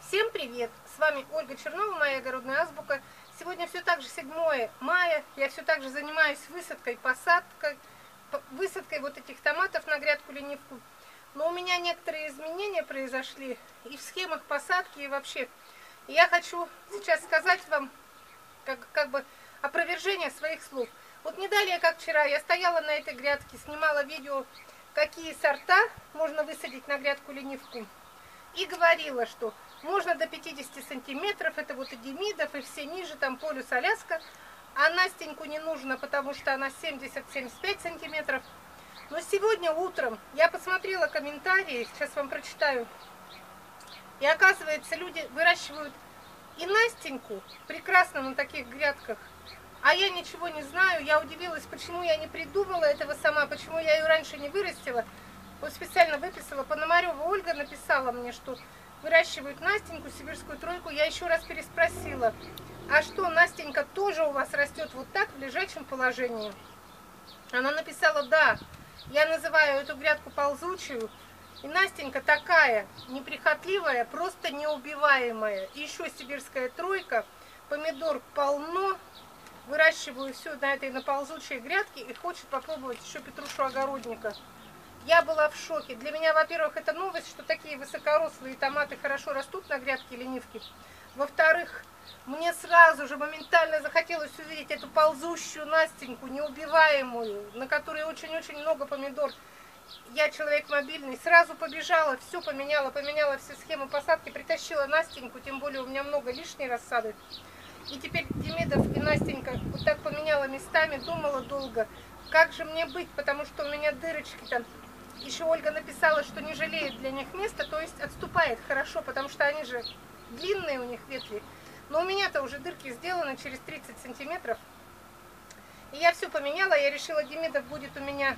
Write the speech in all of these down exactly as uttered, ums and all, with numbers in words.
Всем привет! С вами Ольга Чернова, моя огородная азбука. Сегодня все так же седьмое мая. Я все так же занимаюсь высадкой, посадкой, высадкой вот этих томатов на грядку ленивку. Но у меня некоторые изменения произошли и в схемах посадки, и вообще. И я хочу сейчас сказать вам как, как бы опровержение своих слов. Вот не далее, как вчера, я стояла на этой грядке, снимала видео, какие сорта можно высадить на грядку ленивку. И говорила, что можно до пятидесяти сантиметров, это вот и Демидов, и все ниже, там Полюс, Аляска. А Настеньку не нужно, потому что она семьдесят — семьдесят пять сантиметров. Но сегодня утром я посмотрела комментарии, сейчас вам прочитаю. И оказывается, люди выращивают и Настеньку прекрасно на таких грядках. А я ничего не знаю, я удивилась, почему я не придумала этого сама, почему я ее раньше не вырастила. Вот специально выписала, Пономарева Ольга написала мне, что выращивают Настеньку, сибирскую тройку. Я еще раз переспросила, а что, Настенька тоже у вас растет вот так, в лежачем положении? Она написала, да, я называю эту грядку ползучую, и Настенька такая, неприхотливая, просто неубиваемая. И еще сибирская тройка, помидор полно, выращиваю все на этой на ползучей грядке и хочет попробовать еще петрушу огородника. Я была в шоке. Для меня, во-первых, это новость, что такие высокорослые томаты хорошо растут на грядке ленивки. Во-вторых, мне сразу же моментально захотелось увидеть эту ползущую Настеньку, неубиваемую, на которой очень-очень много помидор. Я человек мобильный, сразу побежала, все поменяла, поменяла все схемы посадки, притащила Настеньку, тем более у меня много лишней рассады. И теперь Демидов и Настенька вот так поменяла местами, думала долго, как же мне быть, потому что у меня дырочки там. Еще Ольга написала, что не жалеет для них места, то есть отступает хорошо, потому что они же длинные у них ветви. Но у меня-то уже дырки сделаны через тридцать сантиметров. И я все поменяла, я решила, Демидов будет у меня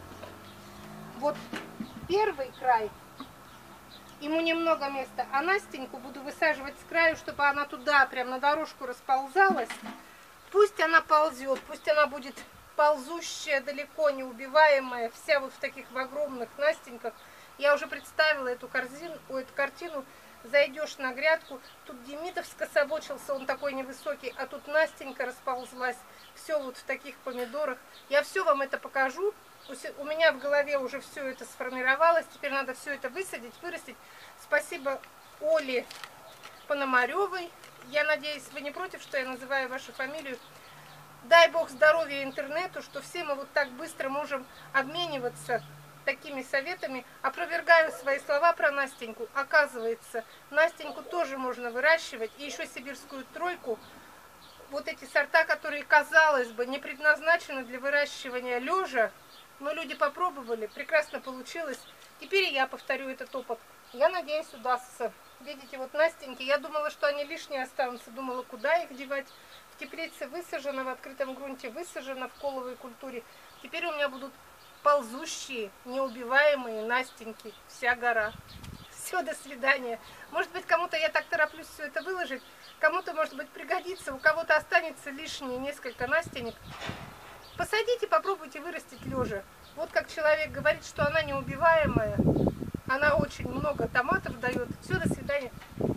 вот первый край. Ему немного места, а Настеньку буду высаживать с краю, чтобы она туда, прям на дорожку расползалась. Пусть она ползет, пусть она будет ползущая, далеко не убиваемая, вся вот в таких в огромных Настеньках. Я уже представила эту корзину, эту картину. Зайдешь на грядку, тут Демидов скособочился, он такой невысокий, а тут Настенька расползлась. Все вот в таких помидорах. Я все вам это покажу. У меня в голове уже все это сформировалось. Теперь надо все это высадить, вырастить. Спасибо Оле Пономаревой. Я надеюсь, вы не против, что я называю вашу фамилию. Дай Бог здоровья интернету, что все мы вот так быстро можем обмениваться такими советами. Опровергаю свои слова про Настеньку. Оказывается, Настеньку тоже можно выращивать. И еще сибирскую тройку. Вот эти сорта, которые, казалось бы, не предназначены для выращивания лежа. Но люди попробовали, прекрасно получилось. Теперь и я повторю этот опыт. Я надеюсь, удастся. Видите, вот Настеньки, я думала, что они лишние останутся. Думала, куда их девать. В теплице высажено, в открытом грунте высажено, в коловой культуре. Теперь у меня будут ползущие, неубиваемые Настеньки. Вся гора. Все, до свидания. Может быть, кому-то я так тороплюсь все это выложить. Кому-то, может быть, пригодится. У кого-то останется лишние несколько Настенек. Посадите, попробуйте вырастить лежа. Вот как человек говорит, что она неубиваемая. Она очень много томатов дает. Все, до свидания.